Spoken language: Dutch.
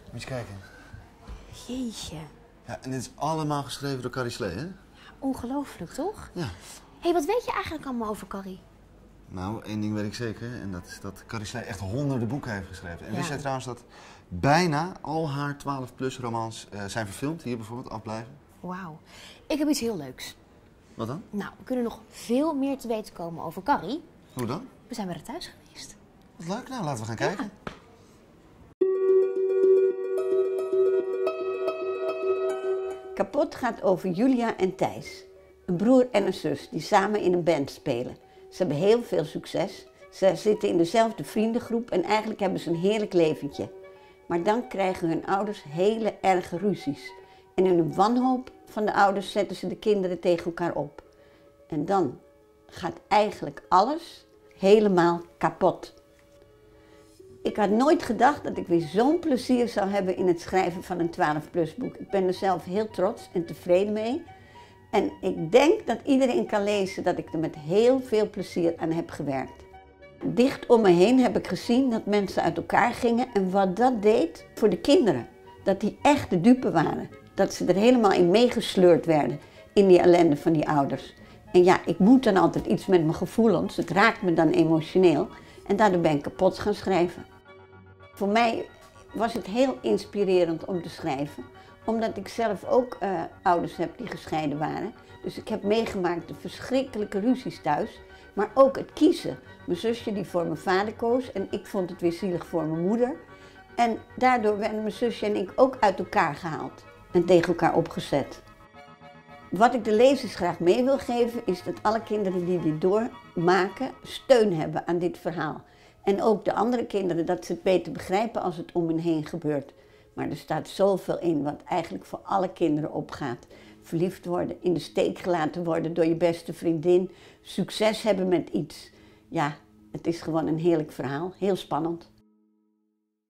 Moet je kijken. Jeetje. Ja, en dit is allemaal geschreven door Carrie Slee, hè? Ongelooflijk, toch? Ja. Hé, wat weet je eigenlijk allemaal over Carrie? Nou, één ding weet ik zeker. En dat is dat Carrie Slee echt honderden boeken heeft geschreven. En Ja. wist jij trouwens dat bijna al haar 12-plus romans zijn verfilmd? Hier bijvoorbeeld, Afblijven. Wauw. Ik heb iets heel leuks. Wat dan? Nou, we kunnen nog veel meer te weten komen over Carrie. Hoe dan? We zijn bij haar thuis geweest. Wat leuk. Nou, laten we gaan kijken. Ja. Kapot gaat over Julia en Thijs. Een broer en een zus die samen in een band spelen. Ze hebben heel veel succes. Ze zitten in dezelfde vriendengroep en eigenlijk hebben ze een heerlijk leventje. Maar dan krijgen hun ouders hele erge ruzies. En in hun wanhoop van de ouders zetten ze de kinderen tegen elkaar op. En dan gaat eigenlijk alles helemaal kapot. Ik had nooit gedacht dat ik weer zo'n plezier zou hebben in het schrijven van een 12-plus boek. Ik ben er zelf heel trots en tevreden mee. En ik denk dat iedereen kan lezen dat ik er met heel veel plezier aan heb gewerkt. Dicht om me heen heb ik gezien dat mensen uit elkaar gingen en wat dat deed voor de kinderen. Dat die echt de dupe waren. Dat ze er helemaal in meegesleurd werden in die ellende van die ouders. En ja, ik moet dan altijd iets met mijn gevoelens. Het raakt me dan emotioneel. En daardoor ben ik kapot gaan schrijven. Voor mij was het heel inspirerend om te schrijven. Omdat ik zelf ook ouders heb die gescheiden waren. Dus ik heb meegemaakt de verschrikkelijke ruzies thuis. Maar ook het kiezen. Mijn zusje die voor mijn vader koos en ik vond het weer zielig voor mijn moeder. En daardoor werden mijn zusje en ik ook uit elkaar gehaald. En tegen elkaar opgezet. Wat ik de lezers graag mee wil geven is dat alle kinderen die dit doormaken steun hebben aan dit verhaal. En ook de andere kinderen dat ze het beter begrijpen als het om hen heen gebeurt. Maar er staat zoveel in wat eigenlijk voor alle kinderen opgaat. Verliefd worden, in de steek gelaten worden door je beste vriendin. Succes hebben met iets. Ja, het is gewoon een heerlijk verhaal. Heel spannend.